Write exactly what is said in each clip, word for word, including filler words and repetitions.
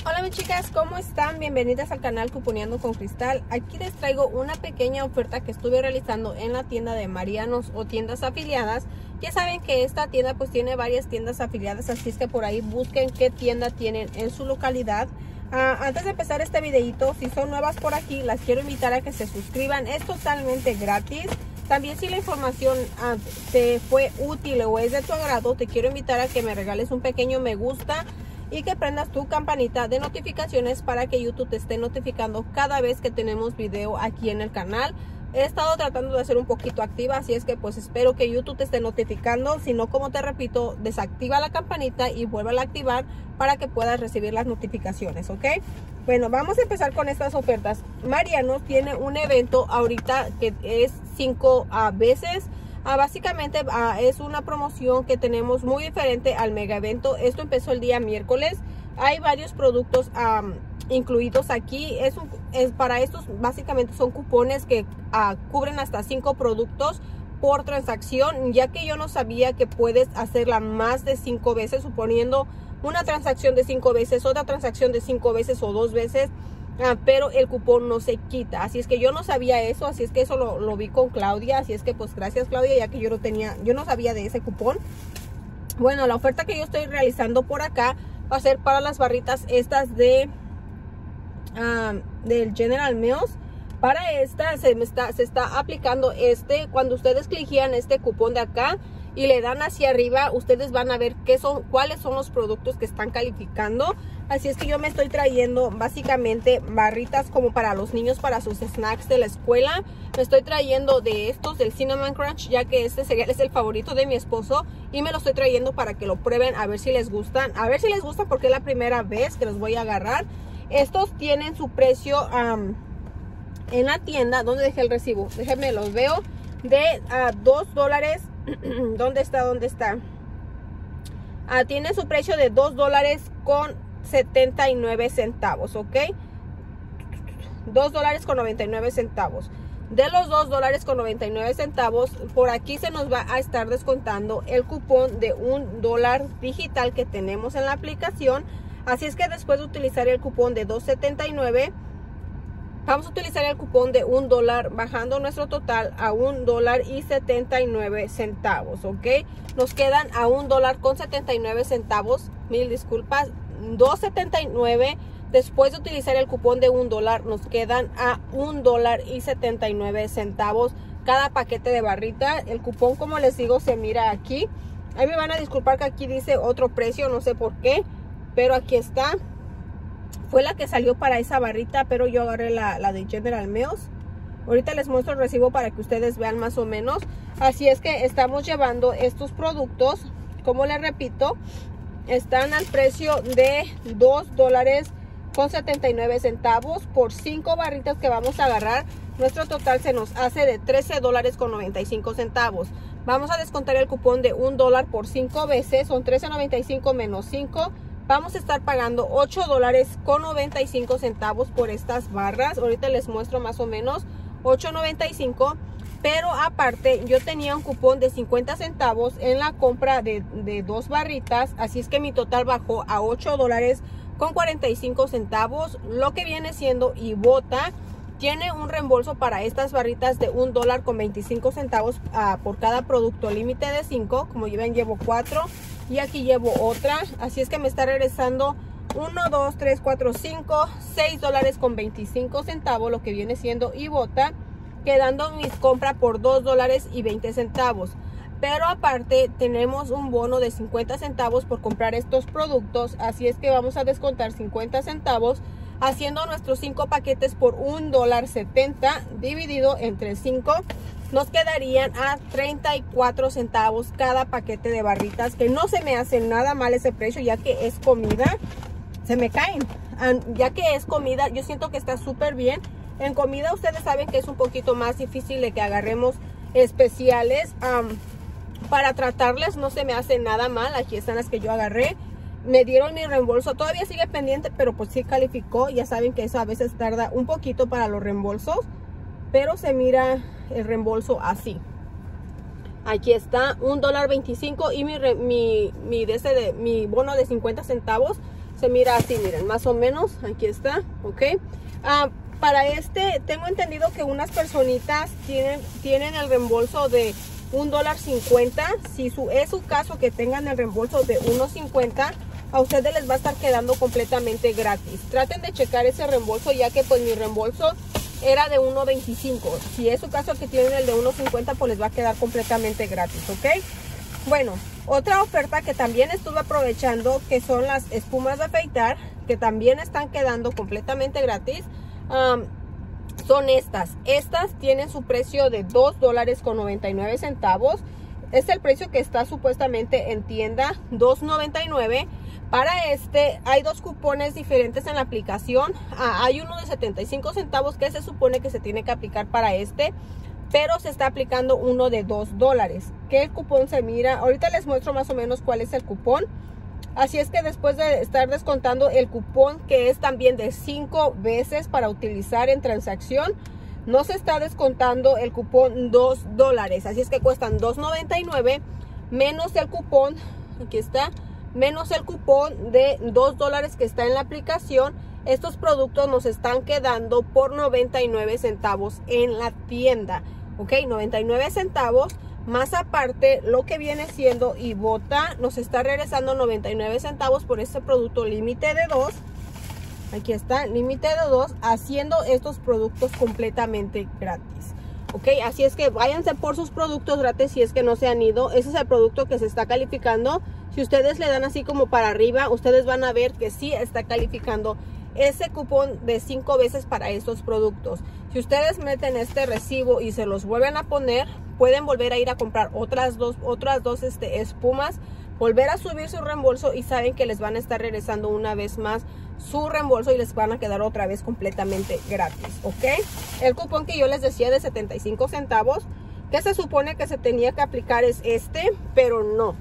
Hola mis chicas, ¿cómo están? Bienvenidas al canal Cuponeando con Cristal. Aquí les traigo una pequeña oferta que estuve realizando en la tienda de Marianos o tiendas afiliadas. Ya saben que esta tienda pues tiene varias tiendas afiliadas, así es que por ahí busquen qué tienda tienen en su localidad. Uh, antes de empezar este videito, si son nuevas por aquí, las quiero invitar a que se suscriban. Es totalmente gratis. También si la información uh, te fue útil o es de tu agrado, te quiero invitar a que me regales un pequeño me gusta y que prendas tu campanita de notificaciones para que YouTube te esté notificando cada vez que tenemos video aquí en el canal. He estado tratando de ser un poquito activa, así es que pues espero que YouTube te esté notificando. Si no, como te repito, desactiva la campanita y vuelve a activar para que puedas recibir las notificaciones, ¿ok? Bueno, vamos a empezar con estas ofertas. Marianos tiene un evento ahorita que es cinco uh, veces. Uh, básicamente uh, es una promoción que tenemos muy diferente al mega evento. Esto empezó el día miércoles. Hay varios productos um, incluidos aquí. Es, un, es para estos básicamente son cupones que uh, cubren hasta cinco productos por transacción, ya que yo no sabía que puedes hacerla más de cinco veces, suponiendo una transacción de cinco veces, otra transacción de cinco veces o dos veces. Ah, pero el cupón no se quita, así es que yo no sabía eso, así es que eso lo, lo vi con Claudia, así es que pues gracias Claudia, ya que yo no tenía, yo no sabía de ese cupón. Bueno, la oferta que yo estoy realizando por acá va a ser para las barritas estas de um, del General Mills. Para esta se, me está, se está aplicando este, cuando ustedes cliquean este cupón de acá y le dan hacia arriba, ustedes van a ver qué son, cuáles son los productos que están calificando. Así es que yo me estoy trayendo básicamente barritas como para los niños, para sus snacks de la escuela. Me estoy trayendo de estos, del Cinnamon Crunch, ya que este cereal es el favorito de mi esposo. Y me lo estoy trayendo para que lo prueben, a ver si les gustan. A ver si les gustan porque es la primera vez que los voy a agarrar. Estos tienen su precio um, en la tienda. ¿Dónde dejé el recibo? Déjenme los veo. De uh, dos dólares. ¿Dónde está? ¿Dónde está? Uh, tiene su precio de dos dólares con setenta y nueve centavos, ¿ok? dos dólares con noventa y nueve centavos. De los dos dólares con noventa y nueve centavos, por aquí se nos va a estar descontando el cupón de un dólar digital que tenemos en la aplicación. Así es que después de utilizar el cupón de dos setenta y nueve, vamos a utilizar el cupón de un dólar, bajando nuestro total a un dólar y setenta y nueve centavos, ¿ok? Nos quedan a un dólar con setenta y nueve centavos, mil disculpas, dos setenta y nueve. Después de utilizar el cupón de un dólar, nos quedan a un dólar y setenta y nueve centavos cada paquete de barrita. El cupón, como les digo, se mira aquí. Ahí me van a disculpar que aquí dice otro precio, no sé por qué, pero aquí está. Fue la que salió para esa barrita, pero yo agarré la, la de General Mills. Ahorita les muestro el recibo para que ustedes vean más o menos. Así es que estamos llevando estos productos, como les repito, están al precio de dos dólares con setenta y nueve centavos por cinco barritas que vamos a agarrar. Nuestro total se nos hace de trece dólares con noventa y cinco centavos. Vamos a descontar el cupón de un dólar por cinco veces, son trece noventa y cinco menos cinco. Vamos a estar pagando ocho dólares con noventa y cinco centavos por estas barras. Ahorita les muestro más o menos ocho noventa y cinco. Pero aparte yo tenía un cupón de cincuenta centavos en la compra de, de dos barritas. Así es que mi total bajó a ocho dólares con cuarenta y cinco centavos. Lo que viene siendo Ibotta tiene un reembolso para estas barritas de un dólar con veinticinco centavos uh, por cada producto, límite de cinco. Como ven, llevo cuatro. Y aquí llevo otra, así es que me está regresando uno, dos, tres, cuatro, cinco, seis dólares con veinticinco centavos, lo que viene siendo Ibotta, quedando mis compras por dos dólares y veinte centavos. Pero aparte tenemos un bono de cincuenta centavos por comprar estos productos, así es que vamos a descontar cincuenta centavos, haciendo nuestros cinco paquetes por un dólar setenta, dividido entre cinco. Nos quedarían a treinta y cuatro centavos cada paquete de barritas, que no se me hace nada mal ese precio, ya que es comida. Se me caen, ya que es comida, yo siento que está súper bien. En comida ustedes saben que es un poquito más difícil de que agarremos especiales. Um, para tratarles no se me hace nada mal. Aquí están las que yo agarré. Me dieron mi reembolso, todavía sigue pendiente, pero pues sí calificó. Ya saben que eso a veces tarda un poquito para los reembolsos, pero se mira el reembolso así. Aquí está un dólar veinticinco y mi, mi, mi, de ese de, mi bono de cincuenta centavos Se mira así, miren, más o menos. Aquí está, ok. Uh, para este, tengo entendido que unas personitas tienen, tienen el reembolso de un dólar cincuenta. Si su, es su caso que tengan el reembolso de uno cincuenta, a ustedes les va a estar quedando completamente gratis. Traten de checar ese reembolso, ya que pues mi reembolso era de uno veinticinco. Si es su caso que tienen el de uno cincuenta, pues les va a quedar completamente gratis, ¿ok? Bueno, otra oferta que también estuve aprovechando, que son las espumas de afeitar, que también están quedando completamente gratis. Um, son estas. Estas tienen su precio de dos dólares con noventa y nueve centavos. Es el precio que está supuestamente en tienda, dos noventa y nueve. Para este hay dos cupones diferentes en la aplicación. Ah, hay uno de setenta y cinco centavos que se supone que se tiene que aplicar para este, pero se está aplicando uno de dos dólares. Que el cupón se mira, ahorita les muestro más o menos cuál es el cupón. Así es que después de estar descontando el cupón, que es también de cinco veces para utilizar en transacción, no se está descontando el cupón dos dólares. Así es que cuestan dos noventa y nueve menos el cupón, aquí está, menos el cupón de dos dólares que está en la aplicación. Estos productos nos están quedando por noventa y nueve centavos en la tienda, ok, noventa y nueve centavos. Más aparte, lo que viene siendo Ibotta nos está regresando noventa y nueve centavos por este producto límite de dos. Aquí está, límite de dos, haciendo estos productos completamente gratis. Ok, así es que váyanse por sus productos gratis si es que no se han ido. Ese es el producto que se está calificando. Si ustedes le dan así como para arriba, ustedes van a ver que sí está calificando ese cupón de cinco veces para estos productos. Si ustedes meten este recibo y se los vuelven a poner, pueden volver a ir a comprar otras dos, otras dos este, espumas, volver a subir su reembolso y saben que les van a estar regresando una vez más su reembolso y les van a quedar otra vez completamente gratis, ¿ok? El cupón que yo les decía de setenta y cinco centavos, que se supone que se tenía que aplicar, es este, pero no.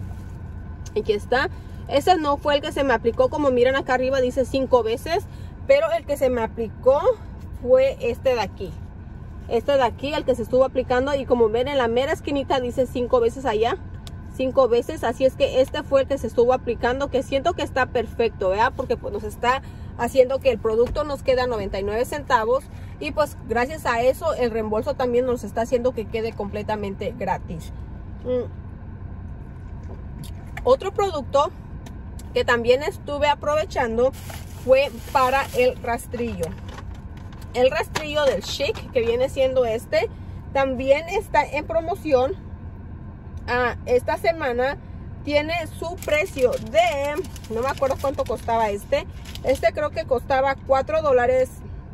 Aquí está. Ese no fue el que se me aplicó, como miran acá arriba dice cinco veces, pero el que se me aplicó fue este de aquí. Este de aquí, el que se estuvo aplicando, y como ven en la mera esquinita dice cinco veces allá, cinco veces. Así es que este fue el que se estuvo aplicando, que siento que está perfecto, ¿verdad? Porque pues nos está haciendo que el producto nos queda noventa y nueve centavos y pues gracias a eso el reembolso también nos está haciendo que quede completamente gratis. Mm. Otro producto que también estuve aprovechando fue para el rastrillo. El rastrillo del Chic, que viene siendo este, también está en promoción. Ah, esta semana tiene su precio de, no me acuerdo cuánto costaba este. Este creo que costaba cuatro dólares.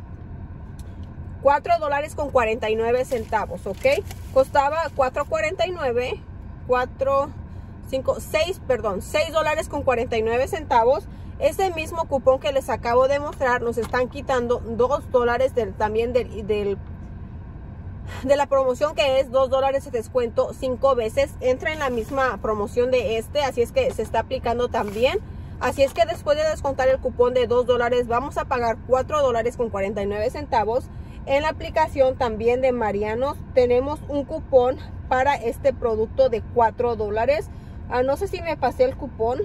cuatro dólares con cuarenta y nueve centavos, ¿ok? Costaba cuatro cuarenta y nueve, cuatro, cinco, seis, perdón, seis dólares con cuarenta y nueve centavos. Ese mismo cupón que les acabo de mostrar nos están quitando dos dólares del, también del, del, de la promoción, que es dos dólares de descuento cinco veces. Entra en la misma promoción de este, así es que se está aplicando también. Así es que después de descontar el cupón de dos dólares, vamos a pagar cuatro dólares con cuarenta y nueve centavos. En la aplicación también de Marianos tenemos un cupón para este producto de cuatro dólares. Ah, no sé si me pasé el cupón.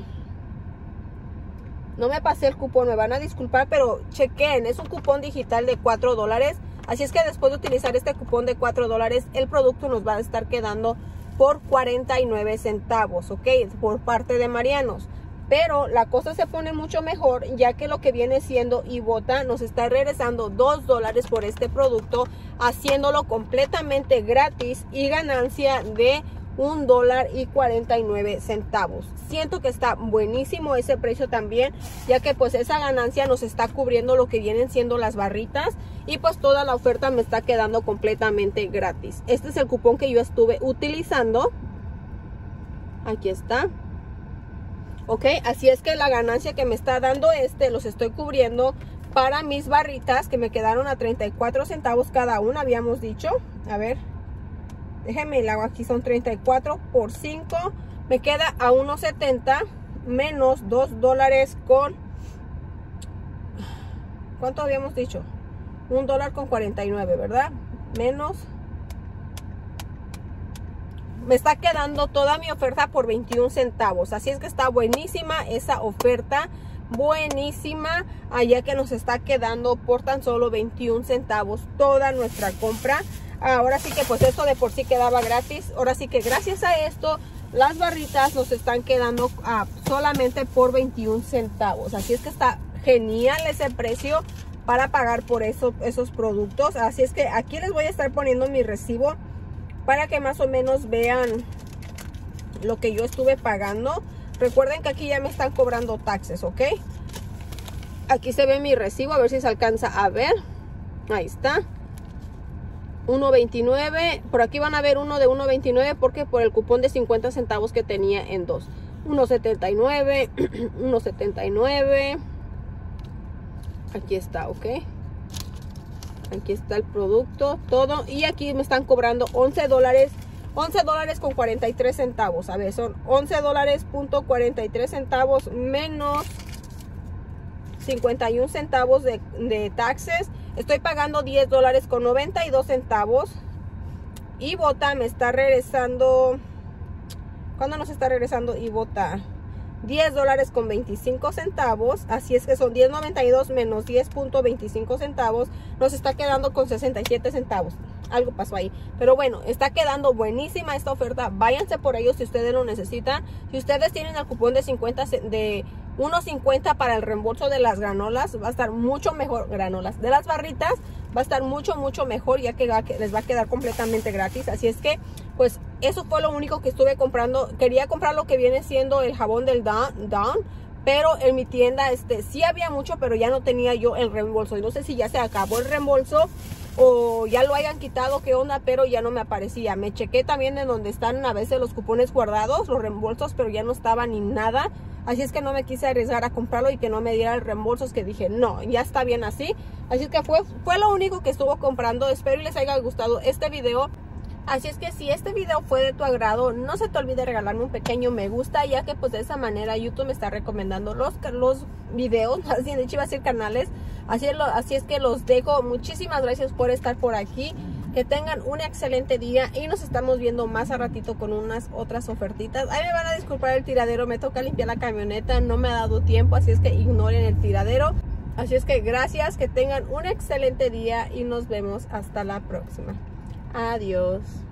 No me pasé el cupón, me van a disculpar, pero chequen, es un cupón digital de cuatro dólares. Así es que después de utilizar este cupón de cuatro dólares, el producto nos va a estar quedando por cuarenta y nueve centavos, ¿ok? Por parte de Marianos. Pero la cosa se pone mucho mejor, ya que lo que viene siendo Ibotta nos está regresando dos dólares por este producto, haciéndolo completamente gratis y ganancia de un dólar y cuarenta y nueve centavos. Siento que está buenísimo ese precio también, ya que pues esa ganancia nos está cubriendo lo que vienen siendo las barritas y pues toda la oferta me está quedando completamente gratis. Este es el cupón que yo estuve utilizando. Aquí está. Ok, así es que la ganancia que me está dando este los estoy cubriendo para mis barritas, que me quedaron a treinta y cuatro centavos cada una, habíamos dicho. A ver, déjenme el agua, aquí son treinta y cuatro por cinco, me queda a uno setenta menos dos dólares con, ¿cuánto habíamos dicho? un dólar con cuarenta y nueve, ¿verdad? Menos, me está quedando toda mi oferta por veintiún centavos. Así es que está buenísima esa oferta buenísima, allá que nos está quedando por tan solo veintiún centavos toda nuestra compra. Ahora sí que pues esto de por sí quedaba gratis. Ahora sí que gracias a esto las barritas nos están quedando uh, solamente por veintiún centavos. Así es que está genial ese precio para pagar por eso, esos productos. Así es que aquí les voy a estar poniendo mi recibo para que más o menos vean lo que yo estuve pagando. Recuerden que aquí ya me están cobrando taxes, ¿ok? Aquí se ve mi recibo, a ver si se alcanza a ver. Ahí está. uno veintinueve. Por aquí van a ver uno de uno veintinueve porque por el cupón de cincuenta centavos que tenía en dos. uno setenta y nueve. uno setenta y nueve. Aquí está, ¿ok? Aquí está el producto, todo. Y aquí me están cobrando once dólares. once dólares con cuarenta y tres centavos. A ver, son once dólares punto cuarenta y tres centavos menos cincuenta y un centavos de, de taxes. Estoy pagando diez dólares con noventa y dos centavos. Y Bota me está regresando. ¿Cuándo nos está regresando y Bota? diez dólares con veinticinco centavos. Así es que son diez noventa y dos menos diez punto veinticinco centavos. Nos está quedando con sesenta y siete centavos. Algo pasó ahí, pero bueno, está quedando buenísima esta oferta. Váyanse por ellos si ustedes lo necesitan. Si ustedes tienen el cupón de cincuenta de uno cincuenta para el reembolso de las granolas, va a estar mucho mejor. Granolas de las barritas va a estar mucho mucho mejor, ya que les va a quedar completamente gratis. Así es que pues eso fue lo único que estuve comprando. Quería comprar lo que viene siendo el jabón del Dawn, Dawn pero en mi tienda este sí había mucho, pero ya no tenía yo el reembolso. Y no sé si ya se acabó el reembolso o ya lo hayan quitado, qué onda, pero ya no me aparecía. Me chequé también en donde están a veces los cupones guardados, los reembolsos, pero ya no estaba ni nada. Así es que no me quise arriesgar a comprarlo y que no me diera el reembolso. Es que dije, no, ya está bien así. Así es que fue, fue lo único que estuvo comprando. Espero y les haya gustado este video. Así es que si este video fue de tu agrado, no se te olvide regalarme un pequeño me gusta, ya que pues de esa manera YouTube me está recomendando los, los videos, así de hecho iba a decir canales. Así es, lo, así es que los dejo. Muchísimas gracias por estar por aquí. Que tengan un excelente día y nos estamos viendo más a ratito con unas otras ofertitas. Ahí me van a disculpar el tiradero, me toca limpiar la camioneta, no me ha dado tiempo, así es que ignoren el tiradero. Así es que gracias, que tengan un excelente día y nos vemos hasta la próxima. Adiós.